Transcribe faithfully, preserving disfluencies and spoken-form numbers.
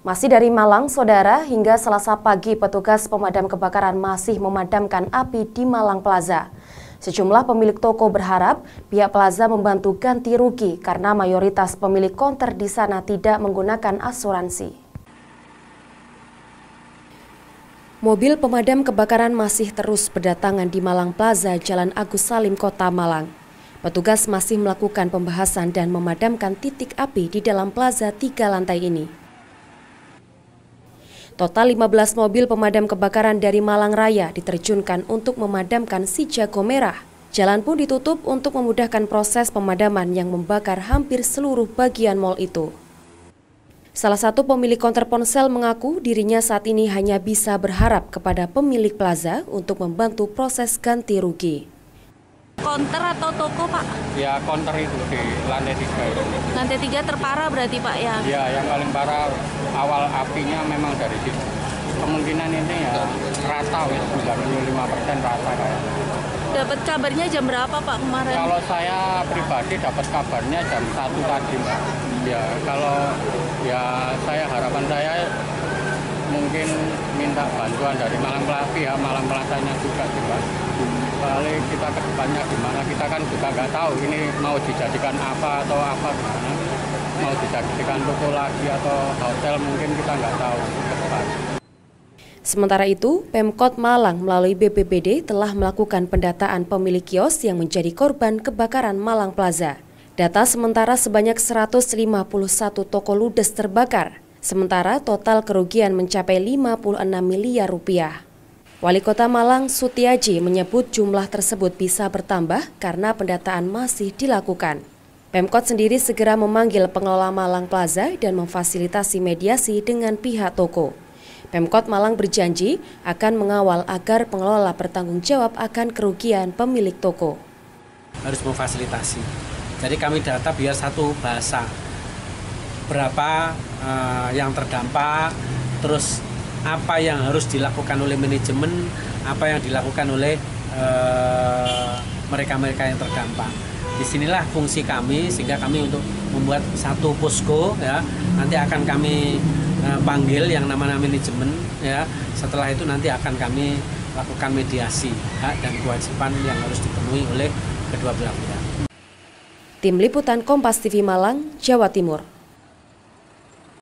Masih dari Malang, Saudara, hingga Selasa pagi petugas pemadam kebakaran masih memadamkan api di Malang Plaza. Sejumlah pemilik toko berharap pihak plaza membantu ganti rugi karena mayoritas pemilik konter di sana tidak menggunakan asuransi. Mobil pemadam kebakaran masih terus berdatangan di Malang Plaza, Jalan Agus Salim, Kota Malang. Petugas masih melakukan pembahasan dan memadamkan titik api di dalam plaza tiga lantai ini. Total lima belas mobil pemadam kebakaran dari Malang Raya diterjunkan untuk memadamkan si jago merah. Jalan pun ditutup untuk memudahkan proses pemadaman yang membakar hampir seluruh bagian mal itu. Salah satu pemilik konter ponsel mengaku dirinya saat ini hanya bisa berharap kepada pemilik plaza untuk membantu proses ganti rugi. Konter atau toko, Pak? Ya, konter itu di lantai tiga itu. Lantai tiga terparah berarti, Pak, ya? Ya, yang paling parah awal apinya memang dari situ. Kemungkinan ini ya rata, ya, sembilan puluh lima persen rata kayak. Dapat kabarnya jam berapa, Pak, kemarin? Kalau saya pribadi dapat kabarnya jam satu tadi, Mbak. Ya, kalau ya saya harapan saya mungkin minta bantuan dari Malang Plaza, ya Malang Plazanya juga juga. Kali kita ke depannya gimana, kita kan juga nggak tahu ini mau dijadikan apa atau apa gimana. Mau dijadikan toko lagi atau hotel mungkin kita nggak tahu ke depan. Sementara itu, Pemkot Malang melalui B P B D telah melakukan pendataan pemilik kios yang menjadi korban kebakaran Malang Plaza. Data sementara sebanyak seratus lima puluh satu toko ludes terbakar, sementara total kerugian mencapai lima puluh enam miliar rupiah. Wali Kota Malang Sutiaji menyebut jumlah tersebut bisa bertambah karena pendataan masih dilakukan. Pemkot sendiri segera memanggil pengelola Malang Plaza dan memfasilitasi mediasi dengan pihak toko. Pemkot Malang berjanji akan mengawal agar pengelola bertanggung jawab akan kerugian pemilik toko. Harus memfasilitasi. Jadi kami data biar satu bahasa. Berapa uh, yang terdampak, terus apa yang harus dilakukan oleh manajemen, apa yang dilakukan oleh mereka-mereka uh, yang terdampak. Disinilah fungsi kami, sehingga kami untuk membuat satu posko, ya nanti akan kami uh, panggil yang namanya manajemen, ya setelah itu nanti akan kami lakukan mediasi hak dan kewajiban yang harus dipenuhi oleh kedua belah pihak. Tim Liputan Kompas T V Malang, Jawa Timur.